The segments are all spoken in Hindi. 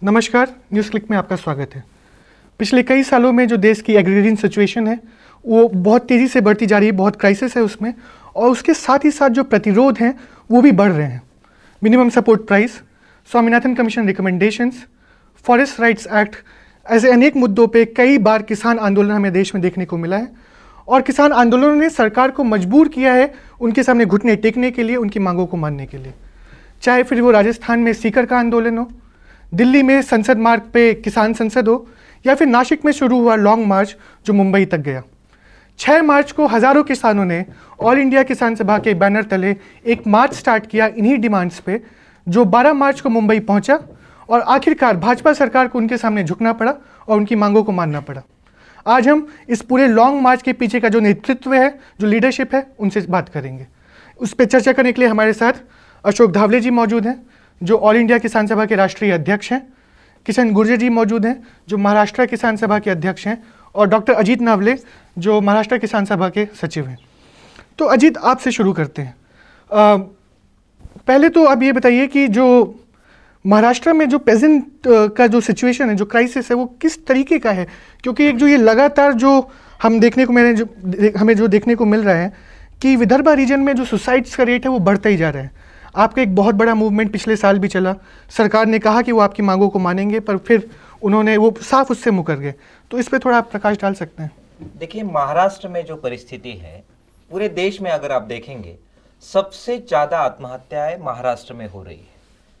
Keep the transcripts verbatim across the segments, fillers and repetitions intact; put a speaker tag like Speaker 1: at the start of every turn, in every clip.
Speaker 1: नमस्कार, न्यूज़ क्लिक में आपका स्वागत है। पिछले कई सालों में जो देश की एग्रीरियन सिचुएशन है वो बहुत तेज़ी से बढ़ती जा रही है, बहुत क्राइसिस है उसमें, और उसके साथ ही साथ जो प्रतिरोध हैं वो भी बढ़ रहे हैं। Minimum support price, Swaminathan commission recommendations, forest rights act, ऐसे अनेक मुद्दों पे कई बार किसान आंदोलन हमें देश में देखने को मिला है और किसान आंदोलनों ने सरकार को मजबूर किया है उनके सामने घुटने टेकने के लिए, उनकी मांगों को मानने के लिए। चाहे फिर वो राजस्थान में सीकर का आंदोलन हो, दिल्ली में संसद मार्ग पे किसान संसद हो, या फिर नासिक में शुरू हुआ लॉन्ग मार्च जो मुंबई तक गया। छह मार्च को हज़ारों किसानों ने ऑल इंडिया किसान सभा के बैनर तले एक मार्च स्टार्ट किया इन्हीं डिमांड्स पे, जो बारह मार्च को मुंबई पहुंचा और आखिरकार भाजपा सरकार को उनके सामने झुकना पड़ा और उनकी मांगों को मानना पड़ा। आज हम इस पूरे लॉन्ग मार्च के पीछे का जो नेतृत्व है, जो लीडरशिप है, उनसे बात करेंगे। उस पर चर्चा करने के लिए हमारे साथ अशोक धावले जी मौजूद हैं, जो ऑल इंडिया किसान सभा के राष्ट्रीय अध्यक्ष हैं, किशन गुर्जर जी मौजूद हैं, जो महाराष्ट्र किसान सभा के अध्यक्ष हैं, और डॉक्टर अजीत नावले, जो महाराष्ट्र किसान सभा के सचिव हैं। तो अजीत, आपसे शुरू करते हैं। आ, पहले तो आप ये बताइए कि जो महाराष्ट्र में जो पेजेंट का जो सिचुएशन है, जो क्राइसिस है, वो किस तरीके का है? क्योंकि एक जो ये लगातार जो हम देखने को मैंने जो हमें जो देखने को मिल रहा है कि विदर्भा रीजन में जो सुसाइड्स का रेट है वो बढ़ता ही जा रहा है। आपका एक बहुत बड़ा मूवमेंट पिछले साल भी चला, सरकार ने कहा कि वो आपकी मांगों को मानेंगे, पर फिर उन्होंने वो साफ उससे मुकर गए। तो इस पे थोड़ा आप प्रकाश डाल सकते हैं?
Speaker 2: देखिए, महाराष्ट्र में जो परिस्थिति है, पूरे देश में अगर आप देखेंगे सबसे ज्यादा आत्महत्याएं महाराष्ट्र में हो रही है।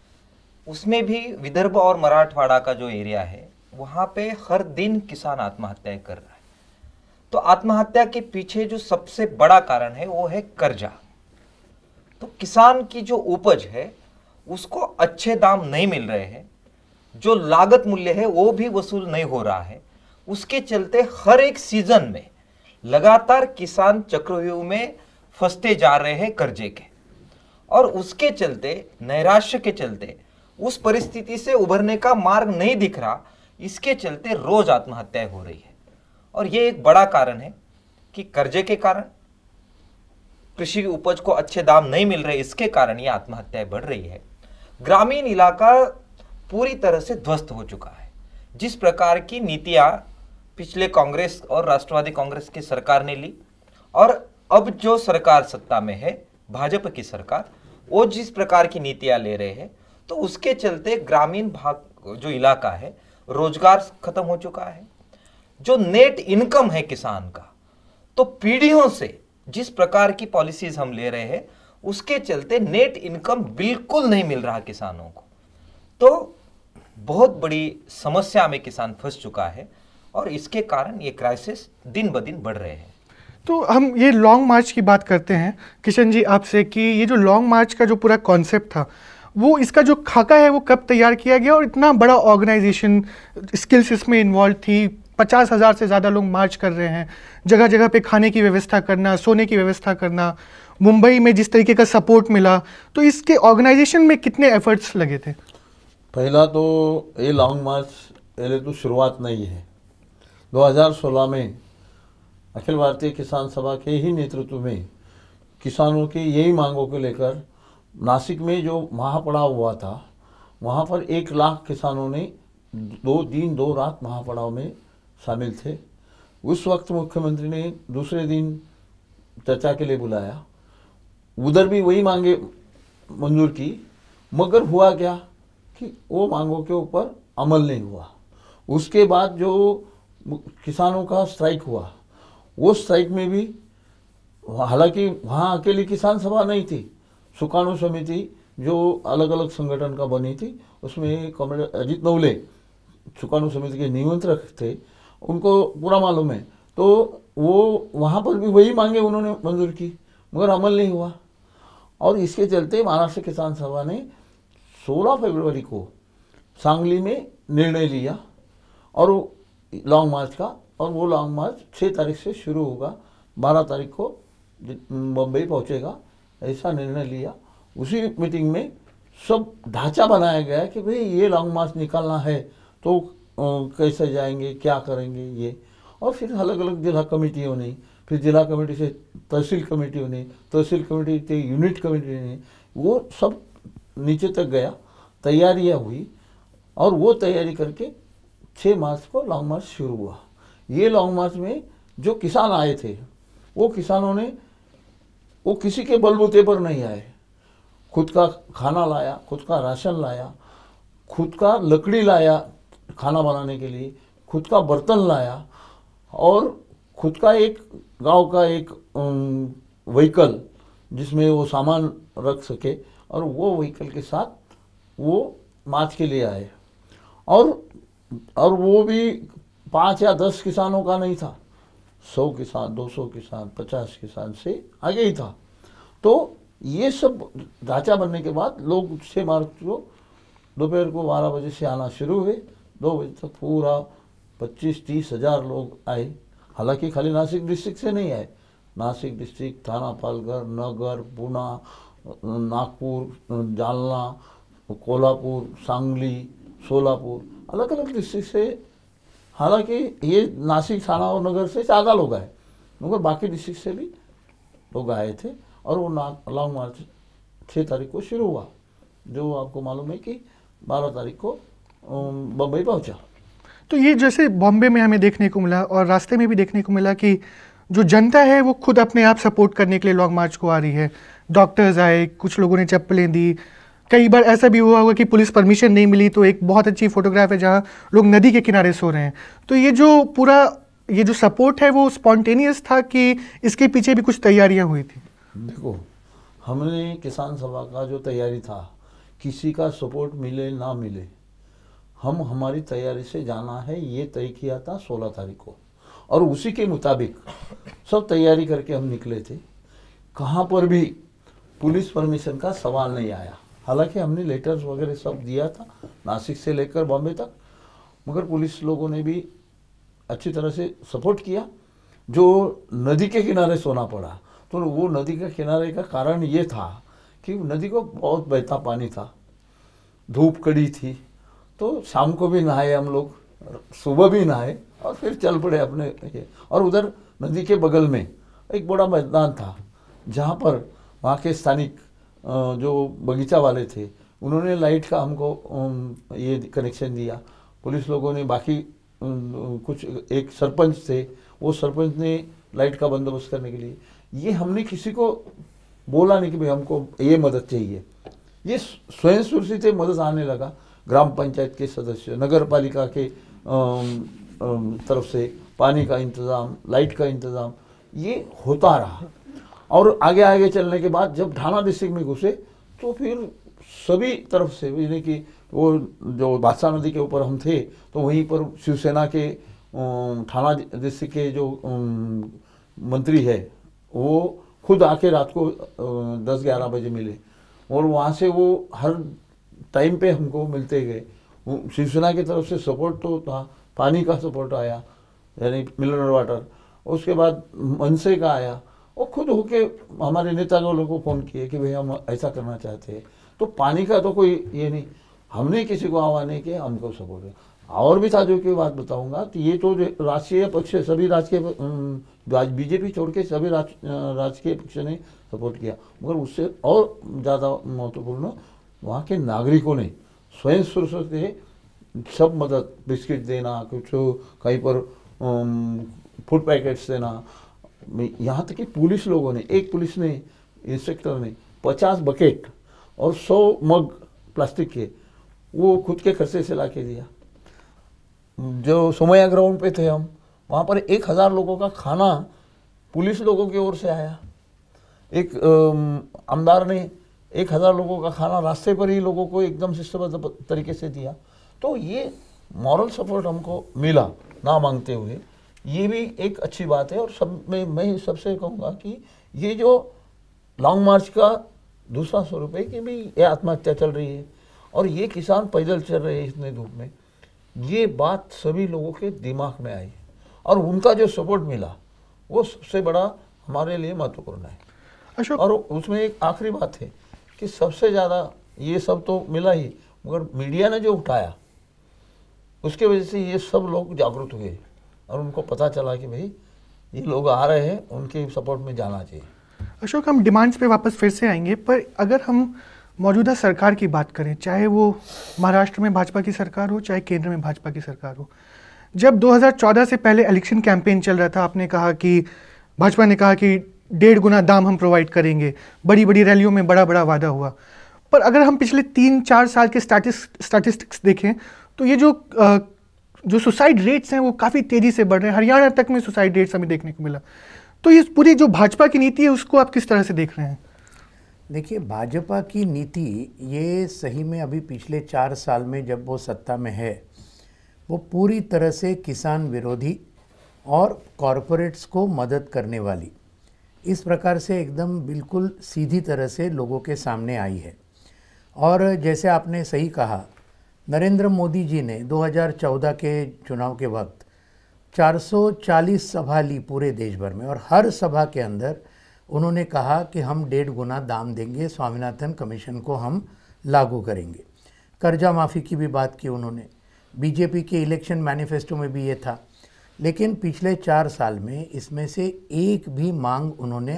Speaker 2: उसमें भी विदर्भ और मराठवाड़ा का जो एरिया है वहां पे हर दिन किसान आत्महत्याएं कर रहा है। तो आत्महत्या के पीछे जो सबसे बड़ा कारण है वो है कर्जा। तो किसान की जो उपज है उसको अच्छे दाम नहीं मिल रहे हैं, जो लागत मूल्य है वो भी वसूल नहीं हो रहा है। उसके चलते हर एक सीजन में लगातार किसान चक्रव्यूह में फंसते जा रहे हैं कर्जे के, और उसके चलते, नैराश्य के चलते, उस परिस्थिति से उभरने का मार्ग नहीं दिख रहा। इसके चलते रोज आत्महत्याएं हो रही है, और ये एक बड़ा कारण है कि कर्जे के कारण, कृषि उपज को अच्छे दाम नहीं मिल रहे, इसके कारण ये आत्महत्याएं बढ़ रही है। ग्रामीण इलाका पूरी तरह से ध्वस्त हो चुका है। जिस प्रकार की नीतियां पिछले कांग्रेस और राष्ट्रवादी कांग्रेस की सरकार ने ली, और अब जो सरकार सत्ता में है, भाजपा की सरकार, वो जिस प्रकार की नीतियां ले रहे हैं, तो उसके चलते ग्रामीण भाग जो इलाका है, रोजगार खत्म हो चुका है। जो नेट इनकम है किसान का, तो पीढ़ियों से जिस प्रकार की पॉलिसीज हम ले रहे हैं, उसके चलते नेट इनकम बिल्कुल नहीं मिल रहा किसानों को। तो बहुत बड़ी समस्या में किसान फंस चुका है, और इसके कारण ये क्राइसिस दिन ब दिन बढ़ रहे हैं।
Speaker 1: तो हम ये लॉन्ग मार्च की बात करते हैं किशन जी आपसे, कि ये जो लॉन्ग मार्च का जो पूरा कॉन्सेप्ट था, वो इसका जो खाका है वो कब तैयार किया गया, और इतना बड़ा ऑर्गेनाइजेशन, स्किल्स इसमें इन्वॉल्व थी, पचास हज़ार से ज़्यादा लोग मार्च कर रहे हैं, जगह जगह पे खाने की व्यवस्था करना, सोने की व्यवस्था करना, मुंबई में जिस तरीके का सपोर्ट मिला, तो इसके ऑर्गेनाइजेशन में कितने एफर्ट्स लगे थे?
Speaker 3: पहला तो ये लॉन्ग मार्च पहले तो शुरुआत नहीं है। दो हज़ार सोलह में अखिल भारतीय किसान सभा के ही नेतृत्व में किसानों की यही मांगों को लेकर नासिक में जो महापड़ाव हुआ था, वहाँ पर एक लाख किसानों ने दो दिन दो रात महापड़ाव में शामिल थे। उस वक्त मुख्यमंत्री ने दूसरे दिन चर्चा के लिए बुलाया, उधर भी वही मांगे मंजूर की, मगर हुआ क्या कि वो मांगों के ऊपर अमल नहीं हुआ। उसके बाद जो किसानों का स्ट्राइक हुआ, वो स्ट्राइक में भी, हालांकि वहाँ अकेली किसान सभा नहीं थी, सुकाणु समिति जो अलग अलग संगठन का बनी थी, उसमें कॉमरेड अजीत नावले सुकाणु समिति के नियंत्रक थे, उनको पूरा मालूम है। तो वो वहाँ पर भी वही मांगे उन्होंने मंजूर की, मगर अमल नहीं हुआ। और इसके चलते महाराष्ट्र किसान सभा ने सोलह फरवरी को सांगली में निर्णय लिया और लॉन्ग मार्च का, और वो लॉन्ग मार्च छः तारीख से शुरू होगा, बारह तारीख को मुंबई पहुंचेगा, ऐसा निर्णय लिया। उसी मीटिंग में सब ढांचा बनाया गया कि भाई ये लॉन्ग मार्च निकालना है तो कैसे जाएंगे, क्या करेंगे ये। और फिर अलग अलग जिला कमेटियों ने, फिर जिला कमेटी से तहसील कमेटियों ने, तहसील कमेटी से यूनिट कमेटी ने, वो सब नीचे तक गया, तैयारियां हुई। और वो तैयारी करके छः मार्च को लॉन्ग मार्च शुरू हुआ। ये लॉन्ग मार्च में जो किसान आए थे वो किसानों ने, वो किसी के बलबूते पर नहीं आए, खुद का खाना लाया, खुद का राशन लाया, खुद का लकड़ी लाया खाना बनाने के लिए, खुद का बर्तन लाया और खुद का एक गांव का एक व्हीकल जिसमें वो सामान रख सके, और वो व्हीकल के साथ वो मार्च के लिए आए। और और वो भी पाँच या दस किसानों का नहीं था, सौ किसान, दो सौ किसान, पचास किसान से आगे ही था। तो ये सब ढांचा बनने के बाद लोग छः मार्च को दोपहर को बारह बजे से आना शुरू हुए, दो बजे तक पूरा पच्चीस तीस हजार लोग आए। हालांकि खाली नासिक डिस्ट्रिक्ट से नहीं आए, नासिक डिस्ट्रिक्ट, थाना पालघर, नगर, पुणे, नागपुर, जालना, कोल्हापुर, सांगली, सोलापुर, अलग अलग डिस्ट्रिक्ट से। हालांकि ये नासिक, थाना और नगर से ज़्यादा लोग आए, मगर बाकी डिस्ट्रिक्ट से भी लोग आए थे। और वो लॉन्ग मार्च छः तारीख को शुरू हुआ, जो आपको मालूम है कि बारह तारीख को बम्बई पहुंचा।
Speaker 1: तो ये जैसे बॉम्बे में हमें देखने को मिला और रास्ते में भी देखने को मिला कि जो जनता है वो खुद अपने आप सपोर्ट करने के लिए लॉन्ग मार्च को आ रही है। डॉक्टर्स आए, कुछ लोगों ने चप्पलें दी, कई बार ऐसा भी हुआ होगा कि पुलिस परमिशन नहीं मिली। तो एक बहुत अच्छी फोटोग्राफ है जहाँ लोग नदी के किनारे सो रहे हैं। तो ये जो पूरा ये जो सपोर्ट है वो स्पॉन्टेनियस था कि इसके पीछे भी कुछ तैयारियाँ हुई थी?
Speaker 3: देखो, हमने किसान सभा का जो तैयारी था, किसी का सपोर्ट मिले ना मिले, हम हमारी तैयारी से जाना है ये तय किया था सोलह तारीख को, और उसी के मुताबिक सब तैयारी करके हम निकले थे। कहाँ पर भी पुलिस परमिशन का सवाल नहीं आया। हालांकि हमने लेटर्स वगैरह सब दिया था नासिक से लेकर बॉम्बे तक, मगर पुलिस लोगों ने भी अच्छी तरह से सपोर्ट किया। जो नदी के किनारे सोना पड़ा, तो वो नदी के किनारे का कारण ये था कि नदी को बहुत बहता पानी था, धूप कड़ी थी, तो शाम को भी नहाए हम लोग, सुबह भी नहाए और फिर चल पड़े अपने ये। और उधर नदी के बगल में एक बड़ा मैदान था जहाँ पर वहाँ के स्थानिक जो बगीचा वाले थे उन्होंने लाइट का हमको ये कनेक्शन दिया। पुलिस लोगों ने, बाकी कुछ एक सरपंच थे, वो सरपंच ने लाइट का बंदोबस्त करने के लिए। ये हमने किसी को बोला नहीं कि भाई हमको ये मदद चाहिए, ये स्वयं स्फूर्ति से मदद आने लगा। ग्राम पंचायत के सदस्य, नगर पालिका के तरफ से पानी का इंतज़ाम, लाइट का इंतज़ाम, ये होता रहा। और आगे आगे चलने के बाद जब ढाना डिस्ट्रिक्ट में घुसे तो फिर सभी तरफ से, यानी कि वो जो बादशाह नदी के ऊपर हम थे तो वहीं पर शिवसेना के ठाना डिस्ट्रिक्ट के जो मंत्री है वो खुद आके रात को दस ग्यारह बजे मिले, और वहाँ से वो हर टाइम पे हमको मिलते गए। शिवसेना की तरफ से सपोर्ट तो था, पानी का सपोर्ट आया यानी मिनरल वाटर, उसके बाद मनसे का आया, वो खुद होके हमारे नेता लोगों को फ़ोन किए कि भाई हम ऐसा करना चाहते हैं। तो पानी का तो कोई ये नहीं, हमने किसी को आह्वान नहीं किया, हमको सपोर्ट है। और भी था जो कि बात बताऊंगा, तो ये तो राष्ट्रीय पक्ष, सभी राजकीय बीजेपी छोड़ के सभी राज, राजकीय पक्ष ने सपोर्ट किया, मगर उससे और ज़्यादा महत्वपूर्ण वहाँ के नागरिकों ने स्वयं स्फूर्त से सब मदद, बिस्किट देना, कुछ कहीं पर फूड पैकेट्स देना, यहाँ तक कि पुलिस लोगों ने, एक पुलिस ने, इंस्पेक्टर ने पचास बकेट और सौ मग प्लास्टिक के वो खुद के खर्चे से ला के दिया। जो सोमैया ग्राउंड पे थे हम, वहाँ पर एक हज़ार लोगों का खाना पुलिस लोगों की ओर से आया। एक आमदार ने एक हज़ार लोगों का खाना रास्ते पर ही लोगों को एकदम सिस्टमबद्ध तरीके से दिया। तो ये मॉरल सपोर्ट हमको मिला ना मांगते हुए, ये भी एक अच्छी बात है। और सब में मैं सबसे कहूँगा कि ये जो लॉन्ग मार्च का दूसरा स्वरूप है कि भी ये आत्महत्या चल रही है और ये किसान पैदल चल रहे हैं इतने धूप में, ये बात सभी लोगों के दिमाग में आई और उनका जो सपोर्ट मिला वो सबसे बड़ा हमारे लिए महत्वपूर्ण है। अशोक, और उसमें एक आखिरी बात है कि सबसे ज़्यादा ये सब तो मिला ही, मगर मीडिया ने जो उठाया उसके वजह से ये सब लोग जागरूक हुए और उनको पता चला कि भाई ये लोग आ रहे हैं, उनके सपोर्ट में जाना चाहिए।
Speaker 1: अशोक, हम डिमांड्स पे वापस फिर से आएंगे, पर अगर हम मौजूदा सरकार की बात करें, चाहे वो महाराष्ट्र में भाजपा की सरकार हो, चाहे केंद्र में भाजपा की सरकार हो, जब दो हज़ार चौदह से पहले इलेक्शन कैंपेन चल रहा था, आपने कहा कि भाजपा ने कहा कि डेढ़ गुना दाम हम प्रोवाइड करेंगे, बड़ी बड़ी रैलियों में बड़ा बड़ा वादा हुआ। पर अगर हम पिछले तीन चार साल के स्टैटिस्टिक्स देखें तो ये जो आ, जो सुसाइड रेट्स हैं वो काफ़ी तेज़ी से बढ़ रहे हैं। हरियाणा तक में सुसाइड रेट्स हमें देखने को मिला। तो इस पूरी जो भाजपा की नीति है उसको आप किस तरह से देख रहे हैं?
Speaker 4: देखिए, भाजपा की नीति ये सही में अभी पिछले चार साल में जब वो सत्ता में है, वो पूरी तरह से किसान विरोधी और कॉरपोरेट्स को मदद करने वाली, इस प्रकार से एकदम बिल्कुल सीधी तरह से लोगों के सामने आई है। और जैसे आपने सही कहा, नरेंद्र मोदी जी ने दो हज़ार चौदह के चुनाव के वक्त चार सौ चालीस सभा ली पूरे देश भर में, और हर सभा के अंदर उन्होंने कहा कि हम डेढ़ गुना दाम देंगे, स्वामीनाथन कमीशन को हम लागू करेंगे। कर्जा माफ़ी की भी बात की उन्होंने, बीजेपी के इलेक्शन मैनिफेस्टो में भी ये था। लेकिन पिछले चार साल में इसमें से एक भी मांग उन्होंने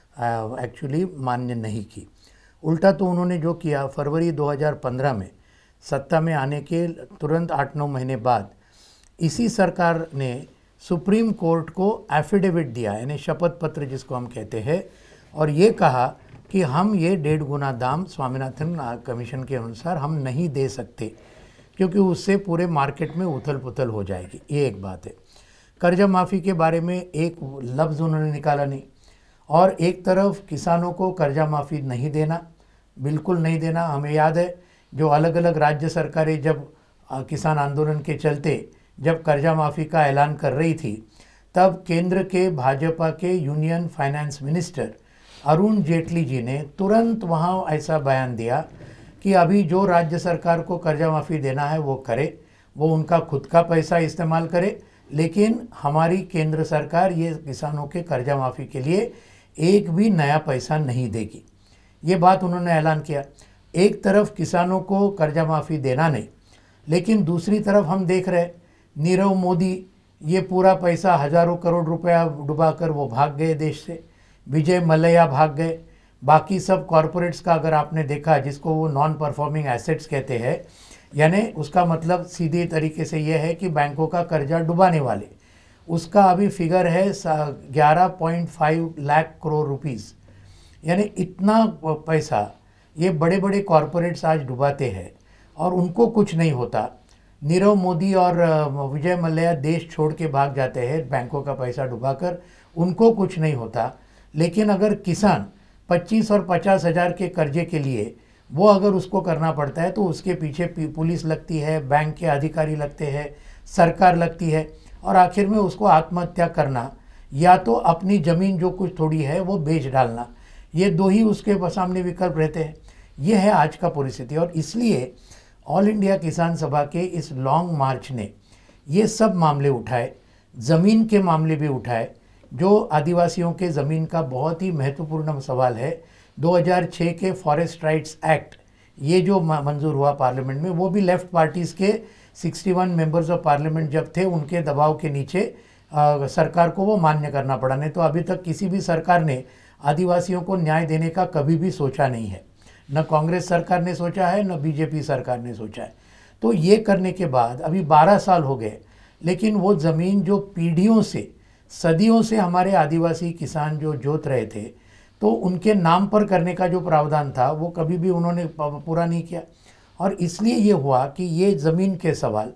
Speaker 4: एक्चुअली मान्य नहीं की। उल्टा तो उन्होंने जो किया, फरवरी दो हज़ार पंद्रह में सत्ता में आने के तुरंत आठ नौ महीने बाद इसी सरकार ने सुप्रीम कोर्ट को एफिडेविट दिया, यानी शपथ पत्र जिसको हम कहते हैं, और ये कहा कि हम ये डेढ़ गुना दाम स्वामीनाथन कमीशन के अनुसार हम नहीं दे सकते, क्योंकि उससे पूरे मार्केट में उथल पुथल हो जाएगी। ये एक बात है। कर्जा माफ़ी के बारे में एक लफ्ज़ उन्होंने निकाला नहीं, और एक तरफ किसानों को कर्जा माफ़ी नहीं देना, बिल्कुल नहीं देना। हमें याद है जो अलग अलग राज्य सरकारें जब किसान आंदोलन के चलते जब कर्जा माफ़ी का ऐलान कर रही थी, तब केंद्र के भाजपा के union finance minister Arun Jaitley ji ने तुरंत वहाँ ऐसा बयान दिया कि अभी जो राज्य सरकार को कर्जा माफ़ी देना है वो करे, वो उनका खुद का पैसा इस्तेमाल करे, लेकिन हमारी केंद्र सरकार ये किसानों के कर्जा माफ़ी के लिए एक भी नया पैसा नहीं देगी। ये बात उन्होंने ऐलान किया। एक तरफ किसानों को कर्जा माफ़ी देना नहीं, लेकिन दूसरी तरफ हम देख रहे नीरव मोदी ये पूरा पैसा हज़ारों करोड़ रुपया डुबाकर वो भाग गए देश से, विजय मल्ल्या भाग गए, बाकी सब कॉरपोरेट्स का अगर आपने देखा, जिसको वो नॉन परफॉर्मिंग एसेट्स कहते हैं, यानी उसका मतलब सीधे तरीके से ये है कि बैंकों का कर्जा डुबाने वाले, उसका अभी फिगर है ग्यारह point five lakh crore rupees. यानी इतना पैसा ये बड़े बड़े कॉरपोरेट्स आज डुबाते हैं और उनको कुछ नहीं होता। नीरव मोदी और विजय मल्ल्या देश छोड़ के भाग जाते हैं बैंकों का पैसा डुबाकर, उनको कुछ नहीं होता। लेकिन अगर किसान पच्चीस और पचास हज़ार के कर्जे के लिए वो अगर उसको करना पड़ता है तो उसके पीछे पुलिस लगती है, बैंक के अधिकारी लगते हैं, सरकार लगती है, और आखिर में उसको आत्महत्या करना या तो अपनी ज़मीन जो कुछ थोड़ी है वो बेच डालना, ये दो ही उसके सामने विकल्प रहते हैं। ये है आज का परिस्थिति। और इसलिए ऑल इंडिया किसान सभा के इस लॉन्ग मार्च ने ये सब मामले उठाए, ज़मीन के मामले भी उठाए, जो आदिवासियों के ज़मीन का बहुत ही महत्वपूर्ण सवाल है। दो हज़ार छह के फॉरेस्ट राइट्स एक्ट ये जो मंजूर हुआ पार्लियामेंट में, वो भी लेफ्ट पार्टीज़ के इकसठ मेंबर्स ऑफ पार्लियामेंट जब थे, उनके दबाव के नीचे आ, सरकार को वो मान्य करना पड़ा। नहीं तो अभी तक किसी भी सरकार ने आदिवासियों को न्याय देने का कभी भी सोचा नहीं है, न कांग्रेस सरकार ने सोचा है, न बीजेपी सरकार ने सोचा है। तो ये करने के बाद अभी बारह साल हो गए, लेकिन वो ज़मीन जो पीढ़ियों से, सदियों से हमारे आदिवासी किसान जो जोत रहे थे, तो उनके नाम पर करने का जो प्रावधान था वो कभी भी उन्होंने पूरा नहीं किया। और इसलिए ये हुआ कि ये ज़मीन के सवाल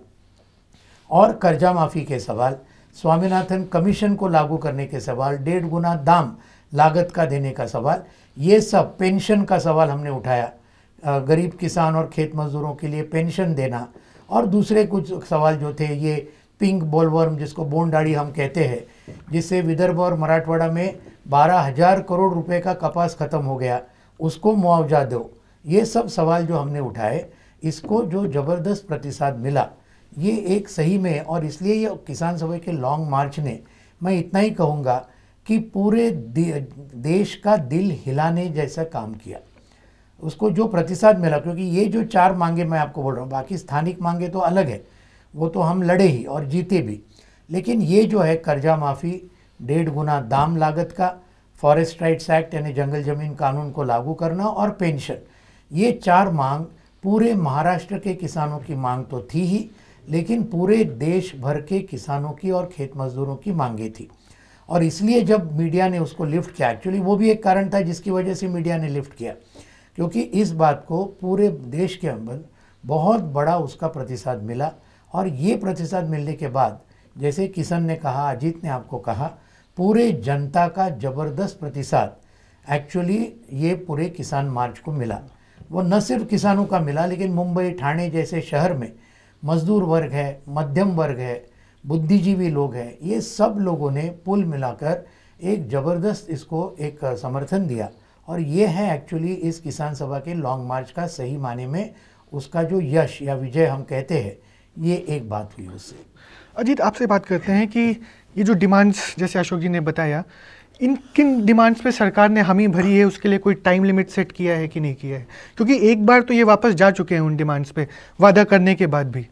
Speaker 4: और कर्जा माफ़ी के सवाल, स्वामीनाथन कमीशन को लागू करने के सवाल, डेढ़ गुना दाम लागत का देने का सवाल, ये सब, पेंशन का सवाल हमने उठाया, गरीब किसान और खेत मजदूरों के लिए पेंशन देना, और दूसरे कुछ सवाल जो थे, ये पिंक बोलवर्म जिसको बोंडाड़ी हम कहते हैं, जिससे विदर्भ और मराठवाड़ा में बारह हजार करोड़ रुपए का कपास खत्म हो गया, उसको मुआवजा दो। ये सब सवाल जो हमने उठाए, इसको जो ज़बरदस्त प्रतिसाद मिला, ये एक सही में, और इसलिए ये किसान सभा के लॉन्ग मार्च ने, मैं इतना ही कहूँगा कि पूरे देश का दिल हिलाने जैसा काम किया। उसको जो प्रतिसाद मिला, क्योंकि ये जो चार मांगे मैं आपको बोल रहा हूँ, बाकी स्थानिक मांगे तो अलग है, वो तो हम लड़े ही और जीते भी, लेकिन ये जो है कर्जा माफ़ी, डेढ़ गुना दाम लागत का, फॉरेस्ट राइट्स एक्ट यानी जंगल ज़मीन कानून को लागू करना, और पेंशन, ये चार मांग पूरे महाराष्ट्र के किसानों की मांग तो थी ही, लेकिन पूरे देश भर के किसानों की और खेत मजदूरों की मांगे थी। और इसलिए जब मीडिया ने उसको लिफ्ट किया, एक्चुअली वो भी एक कारण था जिसकी वजह से मीडिया ने लिफ्ट किया, क्योंकि इस बात को पूरे देश के अंदर बहुत बड़ा उसका प्रतिसाद मिला। और ये प्रतिसाद मिलने के बाद, जैसे किशन ने कहा, अजीत ने आपको कहा, पूरे जनता का ज़बरदस्त प्रतिसाद एक्चुअली ये पूरे किसान मार्च को मिला। वो न सिर्फ किसानों का मिला, लेकिन मुंबई, ठाणे जैसे शहर में मजदूर वर्ग है, मध्यम वर्ग है, बुद्धिजीवी लोग हैं, ये सब लोगों ने कुल मिलाकर एक ज़बरदस्त इसको एक समर्थन दिया। और ये है एक्चुअली इस किसान सभा के लॉन्ग मार्च का सही माने में उसका जो यश या विजय हम कहते हैं, ये एक बात हुई उससे।
Speaker 1: अजीत, आपसे बात करते हैं कि ये जो डिमांड्स जैसे अशोक जी ने बताया, इन किन डिमांड्स पे सरकार ने हामी भरी है, उसके लिए कोई टाइम लिमिट सेट किया है कि नहीं किया है? क्योंकि एक बार तो ये वापस जा चुके हैं उन डिमांड्स पे वादा करने के बाद भी।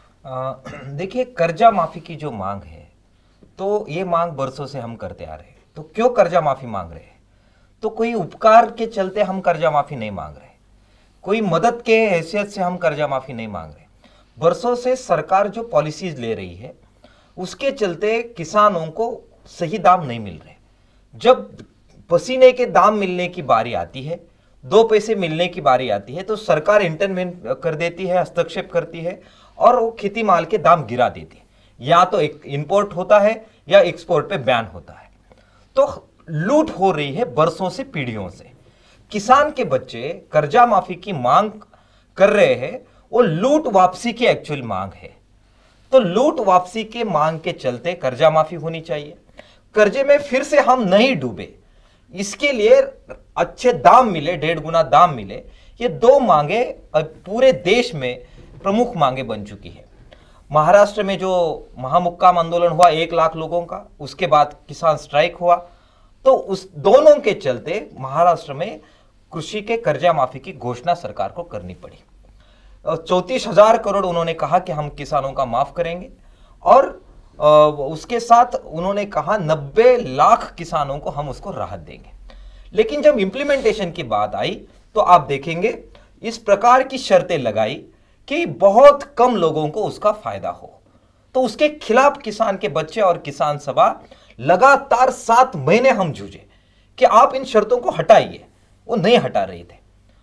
Speaker 2: देखिए, कर्जा माफी की जो मांग है, तो ये मांग बरसों से हम करते आ रहे हैं। तो क्यों कर्जा माफी मांग रहे हैं? तो कोई उपकार के चलते हम कर्जा माफी नहीं मांग रहे, कोई मदद के हैसियत से हम कर्जा माफी नहीं मांग रहे। बरसों से सरकार जो पॉलिसीज ले रही है, उसके चलते किसानों को सही दाम नहीं मिल रहे। जब पसीने के दाम मिलने की बारी आती है, दो पैसे मिलने की बारी आती है, तो सरकार इंटरवेन कर देती है, हस्तक्षेप करती है और वो खेती माल के दाम गिरा देती है। या तो एक इंपोर्ट होता है या एक्सपोर्ट पे बैन होता है। तो लूट हो रही है बरसों से, पीढ़ियों से। किसान के बच्चे कर्जा माफी की मांग कर रहे हैं, वो लूट वापसी की एक्चुअल मांग है। तो लूट वापसी के मांग के चलते कर्जा माफी होनी चाहिए, कर्जे में फिर से हम नहीं डूबे, इसके लिए अच्छे दाम मिले, डेढ़ गुना दाम मिले। ये दो मांगे पूरे देश में प्रमुख मांगे बन चुकी है। महाराष्ट्र में जो महामुक्काम आंदोलन हुआ एक लाख लोगों का, उसके बाद किसान स्ट्राइक हुआ, तो उस दोनों के चलते महाराष्ट्र में कृषि के कर्जा माफी की घोषणा सरकार को करनी पड़ी। चौंतीस हजार करोड़ उन्होंने कहा कि हम किसानों का माफ करेंगे, और उसके साथ उन्होंने कहा नब्बे लाख किसानों को हम उसको राहत देंगे। लेकिन जब इंप्लीमेंटेशन की बात आई तो आप देखेंगे इस प्रकार की शर्तें लगाई कि बहुत कम लोगों को उसका फायदा हो। तो उसके खिलाफ किसान के बच्चे और किसान सभा लगातार सात महीने हम जूझे कि आप इन शर्तों को हटाइए, वो नहीं हटा रहे थे।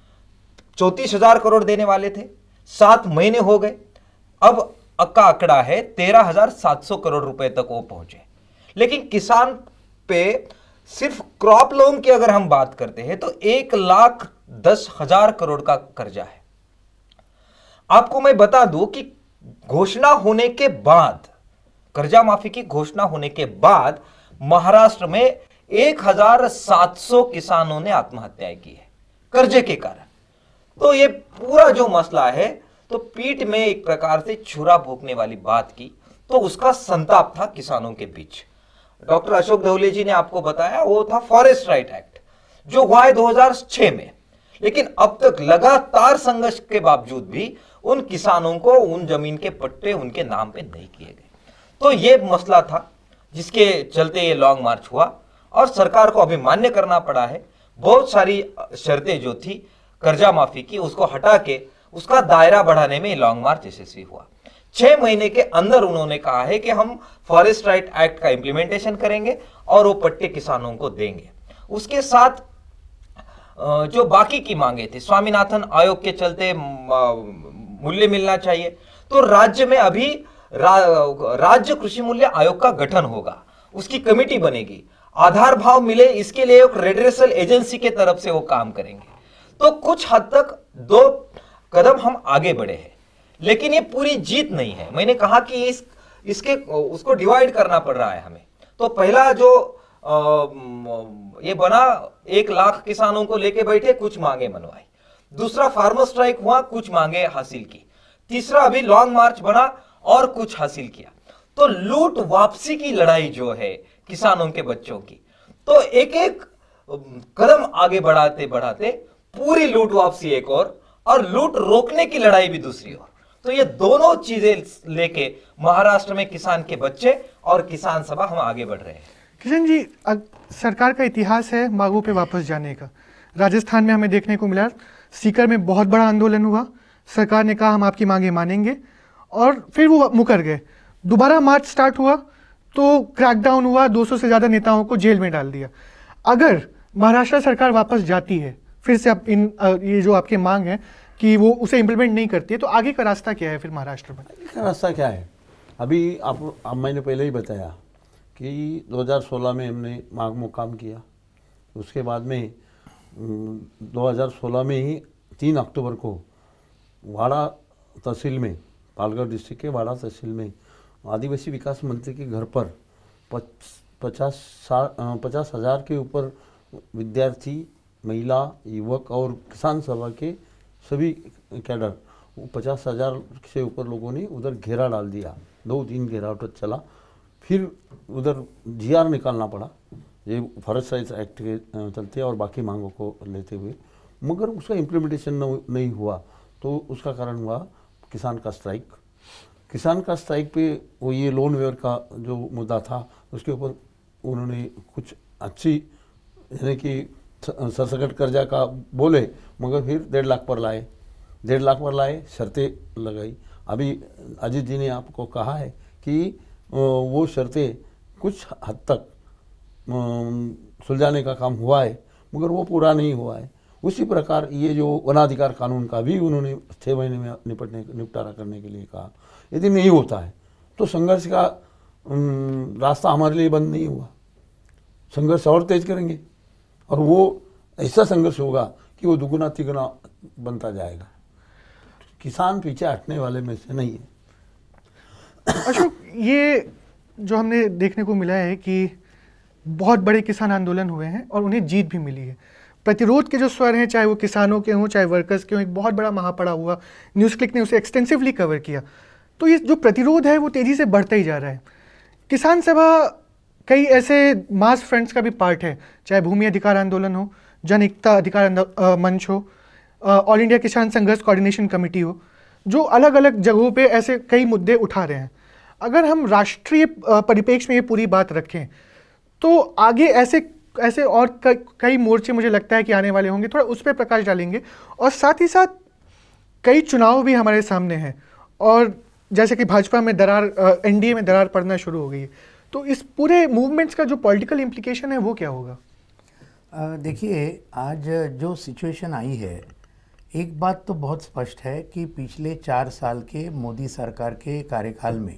Speaker 2: चौंतीस हजार करोड़ देने वाले थे, सात महीने हो गए, अब का आंकड़ा है तेरह हजार सात सौ करोड़ रुपए तक वो पहुंचे। लेकिन किसान पे सिर्फ क्रॉप लोन की अगर हम बात करते हैं तो एक लाख दस हजार करोड़ का कर्जा है। आपको मैं बता दूं कि घोषणा होने के बाद, कर्जा माफी की घोषणा होने के बाद महाराष्ट्र में एक हजार सात सौ किसानों ने आत्महत्याएं की है कर्जे के कारण। तो ये पूरा जो मसला है, तो पीठ में एक प्रकार से छुरा भोंकने वाली बात की, तो उसका संताप था किसानों के बीच। डॉक्टर अशोक धवले जी ने आपको बताया वो था फॉरेस्ट राइट एक्ट, जो हुआ है दो हज़ार छह में। लेकिन अब तक लगातार संघर्ष के बावजूद भी उन किसानों को उन जमीन के पट्टे उनके नाम पे नहीं किए गए। तो ये मसला था जिसके चलते ये लॉन्ग मार्च हुआ, और सरकार को अभी मान्य करना पड़ा है। बहुत सारी शर्तें जो थी कर्जा माफी की, उसको हटा के उसका दायरा बढ़ाने में लॉन्ग मार्च यशस्वी हुआ। छह महीने के अंदर उन्होंने कहा है कि हम फॉरेस्ट राइट एक्ट का इंप्लीमेंटेशन करेंगे और वो पट्टे किसानों को देंगे। उसके साथ जो बाकी की मांगे थी, स्वामीनाथन आयोग के चलते मूल्य मिलना चाहिए, तो राज्य में अभी रा, राज्य कृषि मूल्य आयोग का गठन होगा, उसकी कमेटी बनेगी। आधार भाव मिले, इसके लिए एक रेड्रेसल एजेंसी के तरफ से वो काम करेंगे। तो कुछ हद तक दो कदम हम आगे बढ़े हैं, लेकिन ये पूरी जीत नहीं है। मैंने कहा कि इस इसके उसको डिवाइड करना पड़ रहा है हमें। तो पहला जो आ, ये बना, एक लाख किसानों को लेके बैठे, कुछ मांगे मनवाई। दूसरा फार्मर स्ट्राइक हुआ, कुछ मांगे हासिल की। तीसरा अभी लॉन्ग मार्च बना और कुछ हासिल किया। तो लूट वापसी की लड़ाई जो है किसानों के बच्चों की, तो एक एक कदम आगे बढ़ाते बढ़ाते पूरी लूट वापसी एक और और लूट रोकने की लड़ाई भी दूसरी ओर। तो ये दोनों चीजें लेके महाराष्ट्र में किसान के बच्चे और किसान सभा हम आगे बढ़ रहे हैं।
Speaker 1: किशन जी, सरकार का इतिहास है मांगों पे वापस जाने का। राजस्थान में हमें देखने को मिला, सीकर में बहुत बड़ा आंदोलन हुआ, सरकार ने कहा हम आपकी मांगे मानेंगे, और फिर वो मुकर गए। दोबारा मार्च स्टार्ट हुआ तो क्रैकडाउन हुआ, दो सौ से ज़्यादा नेताओं को जेल में डाल दिया। अगर महाराष्ट्र सरकार वापस जाती है फिर से, अब इन ये जो आपकी मांग है कि वो उसे इम्प्लीमेंट नहीं करती है, तो आगे का रास्ता क्या है फिर महाराष्ट्र में?
Speaker 3: आगे का रास्ता क्या है? अभी आप, आप मैंने पहले ही बताया कि दो हज़ार सोलह में हमने मांग मुकाम किया। उसके बाद में दो हज़ार सोलह में ही तीन अक्टूबर को वाड़ा तहसील में, पालघर डिस्ट्रिक्ट के वाड़ा तहसील में आदिवासी विकास मंत्री के घर पर पचास पचास हजार के ऊपर विद्यार्थी, महिला, युवक और किसान सभा के सभी कैडर, पचास हजार से ऊपर लोगों ने उधर घेरा डाल दिया। दो तीन घेराव चला, फिर उधर जीआर निकालना पड़ा, ये फॉरेस्ट राइट्स एक्ट के चलते और बाकी मांगों को लेते हुए, मगर उसका इम्प्लीमेंटेशन नहीं हुआ। तो उसका कारण हुआ किसान का स्ट्राइक। किसान का स्ट्राइक पे वो ये लोन वेयर का जो मुद्दा था, उसके ऊपर उन्होंने कुछ अच्छी, यानी कि सरसकट कर्जा का बोले, मगर फिर डेढ़ लाख पर लाए, डेढ़ लाख पर लाए, शर्तें लगाई। अभी अजीत जी ने आपको कहा है कि वो शर्तें कुछ हद तक सुलझाने का काम हुआ है, मगर वो पूरा नहीं हुआ है। उसी प्रकार ये जो वनाधिकार कानून का भी उन्होंने छः महीने में निपटने निपटारा करने के लिए कहा। यदि नहीं होता है तो संघर्ष का रास्ता हमारे लिए बंद नहीं हुआ, संघर्ष और तेज करेंगे, और वो ऐसा संघर्ष होगा कि वो दुगुना तिगुना बनता जाएगा। किसान पीछे हटने वाले में से नहीं है।
Speaker 1: अशोक, ये जो हमने देखने को मिला है कि बहुत बड़े किसान आंदोलन हुए हैं और उन्हें जीत भी मिली है। प्रतिरोध के जो स्वर हैं, चाहे वो किसानों के हों चाहे वर्कर्स के हों, एक बहुत बड़ा महापड़ा हुआ, न्यूज़क्लिक ने उसे एक्सटेंसिवली कवर किया। तो ये जो प्रतिरोध है वो तेज़ी से बढ़ता ही जा रहा है। किसान सभा कई ऐसे मास फ्रंट्स का भी पार्ट है, चाहे भूमि अधिकार आंदोलन हो, जन एकता अधिकार मंच हो, ऑल इंडिया किसान संघर्ष कोऑर्डिनेशन कमेटी हो, जो अलग अलग जगहों पे ऐसे कई मुद्दे उठा रहे हैं। अगर हम राष्ट्रीय परिप्रेक्ष्य में ये पूरी बात रखें तो आगे ऐसे ऐसे और कई मोर्चे मुझे लगता है कि आने वाले होंगे, थोड़ा उस पर प्रकाश डालेंगे। और साथ ही साथ कई चुनाव भी हमारे सामने हैं, और जैसे कि भाजपा में दरार, एनडीए में दरार पड़ना शुरू हो गई है, तो इस पूरे मूवमेंट्स का जो पॉलिटिकल इम्प्लीकेशन है वो क्या होगा?
Speaker 4: देखिए, आज जो सिचुएशन आई है, एक बात तो बहुत स्पष्ट है कि पिछले चार साल के मोदी सरकार के कार्यकाल में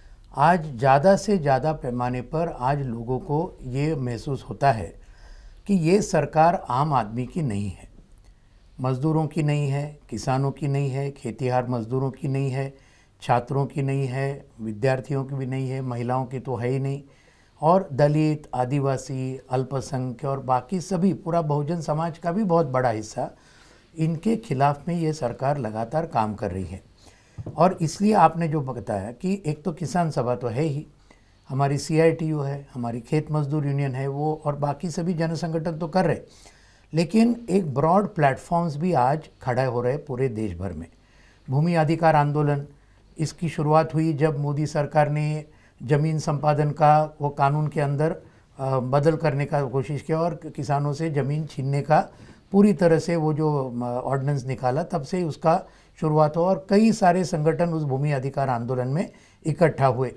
Speaker 4: आज ज़्यादा से ज़्यादा पैमाने पर आज लोगों को ये महसूस होता है कि ये सरकार आम आदमी की नहीं है, मज़दूरों की नहीं है, किसानों की नहीं है, खेतीहार मज़दूरों की नहीं है, छात्रों की नहीं है, विद्यार्थियों की भी नहीं है, महिलाओं की तो है ही नहीं, और दलित, आदिवासी, अल्पसंख्यक और बाकी सभी, पूरा बहुजन समाज का भी बहुत बड़ा हिस्सा, इनके खिलाफ में ये सरकार लगातार काम कर रही है। और इसलिए आपने जो बताया कि एक तो किसान सभा तो है ही, हमारी सी आई टी यू है, हमारी खेत मजदूर यूनियन है वो, और बाकी सभी जन संगठन तो कर रहे, लेकिन एक ब्रॉड प्लेटफॉर्म्स भी आज खड़ा हो रहे पूरे देश भर में। भूमि अधिकार आंदोलन, इसकी शुरुआत हुई जब मोदी सरकार ने ज़मीन संपादन का वो कानून के अंदर बदल करने का कोशिश किया और किसानों से ज़मीन छीनने का पूरी तरह से वो जो ऑर्डिनेंस निकाला, तब से उसका शुरुआत हो और कई सारे संगठन उस भूमि अधिकार आंदोलन में इकट्ठा हुए।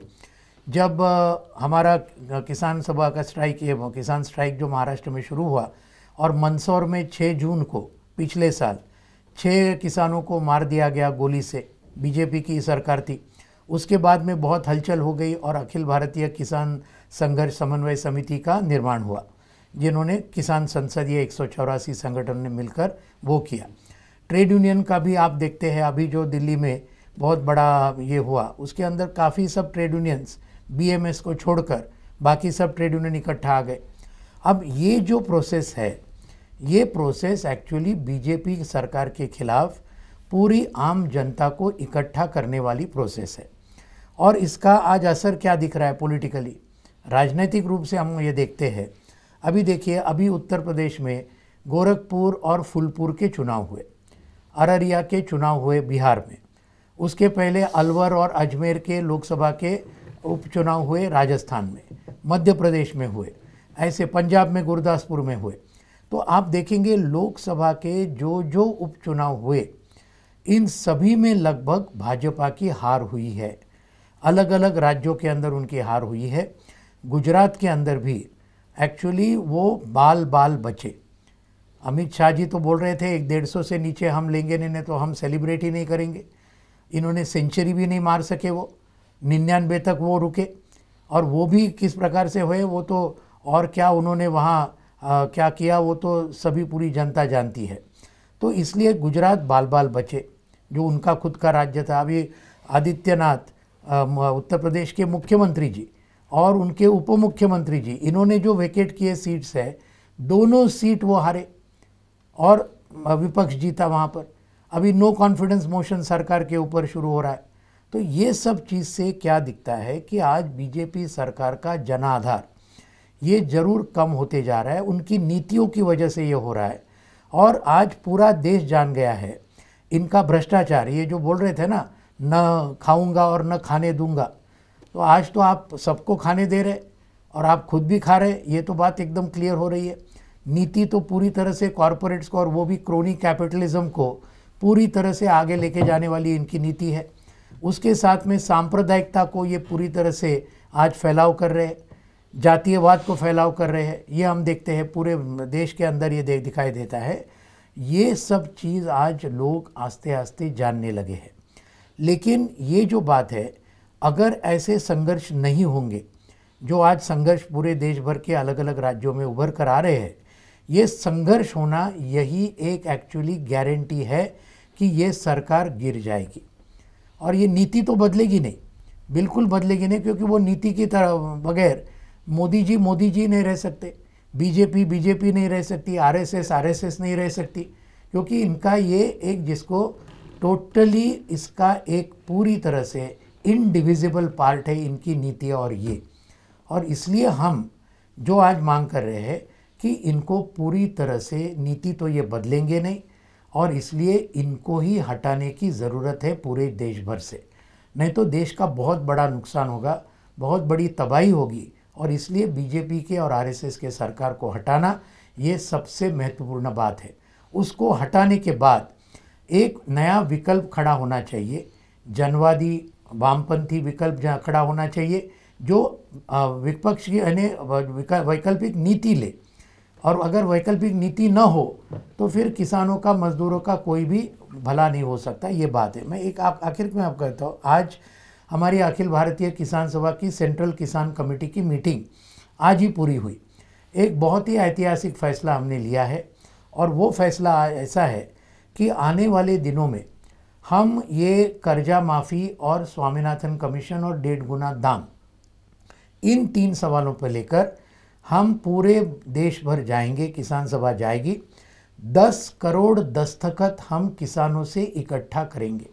Speaker 4: जब हमारा किसान सभा का स्ट्राइक, ये किसान स्ट्राइक जो महाराष्ट्र में शुरू हुआ, और मंदसौर में छः जून को पिछले साल छः किसानों को मार दिया गया गोली से, बीजेपी की सरकार थी, उसके बाद में बहुत हलचल हो गई और अखिल भारतीय किसान संघर्ष समन्वय समिति का निर्माण हुआ, जिन्होंने किसान संसदीय एक सौ चौरासी संगठन ने मिलकर वो किया। ट्रेड यूनियन का भी आप देखते हैं, अभी जो दिल्ली में बहुत बड़ा ये हुआ, उसके अंदर काफ़ी सब trade unions B M S को छोड़कर बाकी सब ट्रेड यूनियन इकट्ठा आ गए। अब ये जो प्रोसेस है, ये प्रोसेस एक्चुअली बीजेपी सरकार के खिलाफ पूरी आम जनता को इकट्ठा करने वाली प्रोसेस है। और इसका आज असर क्या दिख रहा है पॉलिटिकली, राजनीतिक रूप से हम ये देखते हैं। अभी देखिए, अभी उत्तर प्रदेश में गोरखपुर और फूलपुर के चुनाव हुए, अररिया के चुनाव हुए बिहार में, उसके पहले अलवर और अजमेर के लोकसभा के उपचुनाव हुए राजस्थान में, मध्य प्रदेश में हुए, ऐसे पंजाब में गुरदासपुर में हुए। तो आप देखेंगे लोकसभा के जो जो उपचुनाव हुए इन सभी में लगभग भाजपा की हार हुई है। अलग अलग राज्यों के अंदर उनकी हार हुई है। गुजरात के अंदर भी एक्चुअली वो बाल बाल बचे। अमित शाह जी तो बोल रहे थे एक डेढ़ सौ से नीचे हम लेंगे नहीं तो हम सेलिब्रेट ही नहीं करेंगे। इन्होंने सेंचुरी भी नहीं मार सके, वो निन्यानवे तक वो रुके, और वो भी किस प्रकार से हुए वो तो, और क्या उन्होंने वहाँ आ, क्या किया वो तो सभी पूरी जनता जानती है। तो इसलिए गुजरात बाल बाल बचे, जो उनका खुद का राज्य था। अभी आदित्यनाथ उत्तर प्रदेश के मुख्यमंत्री जी और उनके उप मुख्यमंत्री जी, इन्होंने जो वेकेट किए सीट्स है, दोनों सीट वो हारे और विपक्ष जीता वहाँ पर। अभी नो कॉन्फिडेंस मोशन सरकार के ऊपर शुरू हो रहा है। तो ये सब चीज़ से क्या दिखता है कि आज बीजेपी सरकार का जनाधार ये जरूर कम होते जा रहा है, उनकी नीतियों की वजह से ये हो रहा है। और आज पूरा देश जान गया है इनका भ्रष्टाचार। ये जो बोल रहे थे ना, न खाऊंगा और न खाने दूंगा, तो आज तो आप सबको खाने दे रहे और आप खुद भी खा रहे, ये तो बात एकदम क्लियर हो रही है। नीति तो पूरी तरह से कॉरपोरेट्स को, और वो भी क्रोनी कैपिटलिज्म को पूरी तरह से आगे लेके जाने वाली इनकी नीति है। उसके साथ में सांप्रदायिकता को ये पूरी तरह से आज फैलाव कर रहे हैं, जातीयवाद को फैलाव कर रहे हैं। ये हम देखते हैं पूरे देश के अंदर ये देख दिखाई देता है। ये सब चीज़ आज लोग आस्ते आस्ते जानने लगे हैं। लेकिन ये जो बात है, अगर ऐसे संघर्ष नहीं होंगे जो आज संघर्ष पूरे देश भर के अलग अलग राज्यों में उभर कर आ रहे हैं, ये संघर्ष होना यही एक एक्चुअली गारंटी है कि ये सरकार गिर जाएगी। और ये नीति तो बदलेगी नहीं, बिल्कुल बदलेगी नहीं, क्योंकि वो नीति की तरह बगैर मोदी जी मोदी जी नहीं रह सकते, बीजेपी बीजेपी नहीं रह सकती, आरएसएस आरएसएस नहीं रह सकती, क्योंकि इनका ये एक जिसको टोटली इसका एक पूरी तरह से इनडिविजिबल पार्ट है इनकी नीति और ये। और इसलिए हम जो आज मांग कर रहे हैं कि इनको पूरी तरह से नीति तो ये बदलेंगे नहीं, और इसलिए इनको ही हटाने की ज़रूरत है पूरे देश भर से, नहीं तो देश का बहुत बड़ा नुकसान होगा, बहुत बड़ी तबाही होगी। और इसलिए बीजेपी के और आरएसएस के सरकार को हटाना ये सबसे महत्वपूर्ण बात है। उसको हटाने के बाद एक नया विकल्प खड़ा होना चाहिए, जनवादी वामपंथी विकल्प जहाँ खड़ा होना चाहिए, जो विपक्ष की यानी वैकल्पिक नीति ले। और अगर वैकल्पिक नीति न हो तो फिर किसानों का, मजदूरों का कोई भी भला नहीं हो सकता, ये बात है। मैं एक आखिर में आपको कहता हूँ, आज हमारी अखिल भारतीय किसान सभा की सेंट्रल किसान कमेटी की मीटिंग आज ही पूरी हुई। एक बहुत ही ऐतिहासिक फैसला हमने लिया है, और वो फैसला ऐसा है कि आने वाले दिनों में हम ये कर्जा माफ़ी और स्वामीनाथन कमीशन और डेढ़ गुना दाम, इन तीन सवालों पर लेकर हम पूरे देश भर जाएंगे, किसान सभा जाएगी। दस करोड़ दस्तखत हम किसानों से इकट्ठा करेंगे।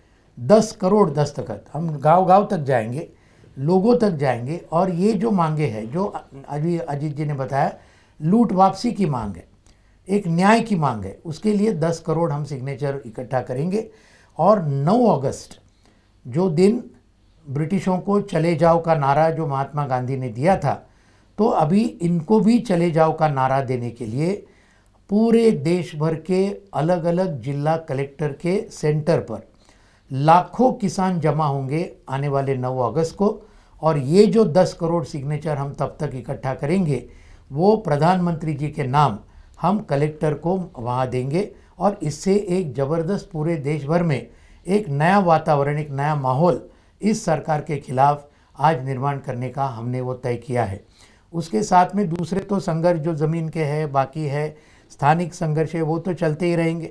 Speaker 4: दस करोड़ दस्तखत हम गांव गांव तक जाएंगे, लोगों तक जाएंगे, और ये जो मांगे हैं, जो अभी अजीत जी ने बताया, लूट वापसी की मांग है, एक न्याय की मांग है, उसके लिए दस करोड़ हम सिग्नेचर इकट्ठा करेंगे। और नौ अगस्त जो दिन ब्रिटिशों को चले जाओ का नारा जो महात्मा गांधी ने दिया था, तो अभी इनको भी चले जाओ का नारा देने के लिए पूरे देश भर के अलग अलग जिला कलेक्टर के सेंटर पर लाखों किसान जमा होंगे आने वाले नौ अगस्त को। और ये जो दस करोड़ सिग्नेचर हम तब तक इकट्ठा करेंगे, वो प्रधानमंत्री जी के नाम हम कलेक्टर को वहाँ देंगे, और इससे एक ज़बरदस्त पूरे देश भर में एक नया वातावरण, एक नया माहौल इस सरकार के खिलाफ आज निर्माण करने का हमने वो तय किया है। उसके साथ में दूसरे तो संघर्ष जो ज़मीन के है, बाकी है स्थानिक संघर्ष है, वो तो चलते ही रहेंगे।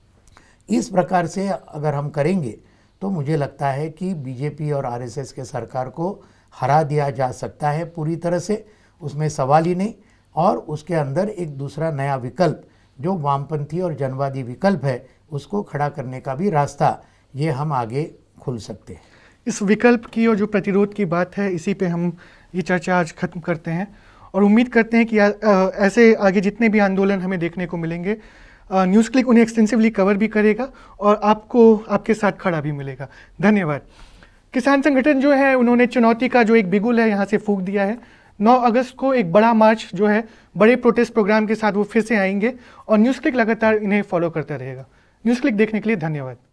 Speaker 4: इस प्रकार से अगर हम करेंगे तो मुझे लगता है कि बीजेपी और आरएसएस के सरकार को हरा दिया जा सकता है पूरी तरह से, उसमें सवाल ही नहीं। और उसके अंदर एक दूसरा नया विकल्प जो वामपंथी और जनवादी विकल्प है, उसको खड़ा करने का भी रास्ता ये हम आगे खुल सकते हैं।
Speaker 1: इस विकल्प की और जो प्रतिरोध की बात है, इसी पे हम ये चर्चा आज खत्म करते हैं, और उम्मीद करते हैं कि आ, आ, ऐसे आगे जितने भी आंदोलन हमें देखने को मिलेंगे, न्यूज़ क्लिक उन्हें एक्सटेंसिवली कवर भी करेगा और आपको आपके साथ खड़ा भी मिलेगा। धन्यवाद। किसान संगठन जो है, उन्होंने चुनौती का जो एक बिगुल है यहाँ से फूंक दिया है। नौ अगस्त को एक बड़ा मार्च जो है बड़े प्रोटेस्ट प्रोग्राम के साथ वो फिर से आएंगे और न्यूज़ क्लिक लगातार इन्हें फॉलो करता रहेगा। न्यूज़ क्लिक देखने के लिए धन्यवाद।